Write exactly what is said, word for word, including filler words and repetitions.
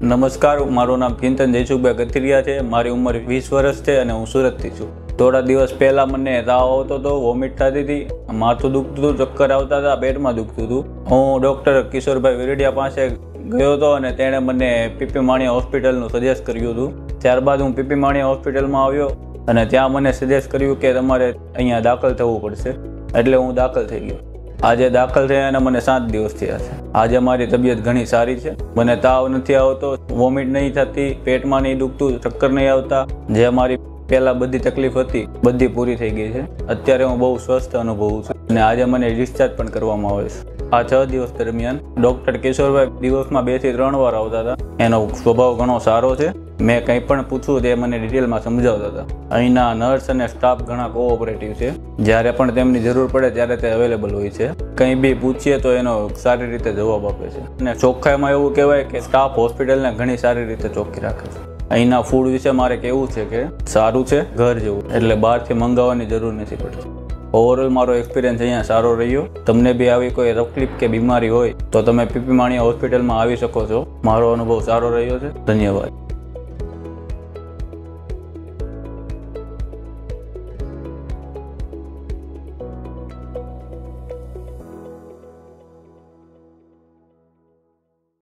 નમસ્કાર, મારું નામ ચિંતન જયસુખભાઈ ગથિરિયા છે. મારી ઉંમર વીસ વર્ષ છે અને હું સુરતથી છું. થોડા દિવસ પહેલા મને તાવ આવતો હતો, વોમિટ થતી હતી, માથું દુખતું હતું, ચક્કર આવતા હતા, પેટમાં દુખતું હતું. હું ડૉક્ટર કિશોરભાઈ વિરડિયા પાસે ગયો હતો અને તેણે મને પીપી માણિયા હોસ્પિટલનું સજેસ્ટ કર્યું હતું. ત્યારબાદ હું પીપી માણિયા હોસ્પિટલમાં આવ્યો અને ત્યાં મને સજેસ્ટ કર્યું કે તમારે અહીંયા દાખલ થવું પડશે. એટલે હું દાખલ થઈ ગયો. આજે દાખલ થયા અને મને સાત દિવસ થયા છે. આજે મારી તબિયત ઘણી સારી છે. મને તાવ નથી આવતો, વોમિટ નહીં થતી, પેટમાં નહીં દુખતું, ચક્કર નહીં આવતા. જે મારી પહેલાં બધી તકલીફ હતી બધી પૂરી થઈ ગઈ છે. અત્યારે હું બહુ સ્વસ્થ અનુભવું છું અને આજે મને ડિસ્ચાર્જ પણ કરવામાં આવે છે. આ છ દિવસ દરમિયાન ડૉક્ટર કિશોરભાઈ દિવસમાં બે થી ત્રણ વાર આવતા હતા. એનો સ્વભાવ ઘણો સારો છે. મેં કંઈ પણ પૂછવું તે મને ડિટેલમાં સમજાવતા હતા. અહીંના નર્સ અને સ્ટાફ ઘણા કોઓપરેટિવ છે. જ્યારે પણ તેમની જરૂર પડે ત્યારે તે અવેલેબલ હોય છે. કંઈ બી પૂછીએ તો એનો સારી રીતે જવાબ આપે છે. અને ચોખ્ખાઈમાં એવું કહેવાય કે સ્ટાફ હોસ્પિટલને ઘણી સારી રીતે ચોખ્ખી રાખે છે. અહીંના ફૂડ વિશે મારે કહેવું છે કે સારું છે, ઘર જેવું, એટલે બહારથી મંગાવવાની જરૂર નથી પડતી. ઓવરઓલ મારો એક્સપિરિયન્સ અહીંયા સારો રહ્યો. તમને બી આવી કોઈ તકલીફ કે બીમારી હોય તો તમે પીપી માણિયા હોસ્પિટલમાં આવી શકો છો. મારો અનુભવ સારો રહ્યો છે. ધન્યવાદ.